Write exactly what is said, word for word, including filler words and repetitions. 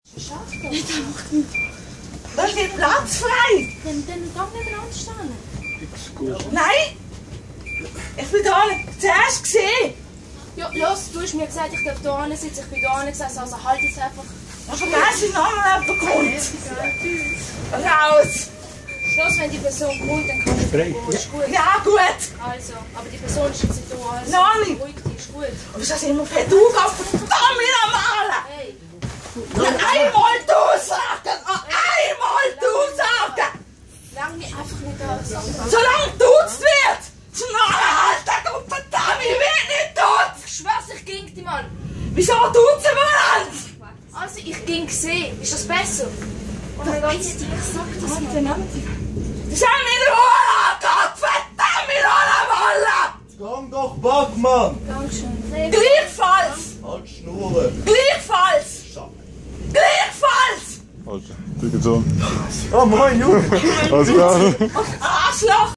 Schade. Nicht einfach nicht. Da ist nicht Platz frei. Dann, dann gang nebeneinander stehen. Nein! Ich bin da nicht zuerst gesehen. Ja, los, du hast mir gesagt, ich darf hier sitzen. Ich bin hier gesessen, also halt jetzt einfach. Ich vergesse den Namen, wer kommt. Raus! Los, wenn die Person kommt, dann kann ich gehen. Ist gut. Ja, gut. Also, aber die Person ist jetzt nicht da. Also, Nein. ruhig, die ist gut. Aber ist das immer per Du auf verdammt normale? Hey. Ja, einmal du sagen! Einmal du sagen! Lang mich einfach nicht da. Solange duzt wird! Schnalle halt, der kommt verdammt, ich will nicht duzt! Ich schwör's, ich ging die Mann. Wieso duzen wir uns? Also, ich ging sehen. Ist das besser? Oh mein Gott, ich sag das nicht. Das haben wir in Ruhe! Gott verdammt, in Ruhe, Gang doch, Backmann! Dankeschön. Gleichfalls! Halt Schnurre! Gleichfalls! Gleichfalls! Alter, du geht's an. Oh moin, Junge! Alles klar. Und Arschloch!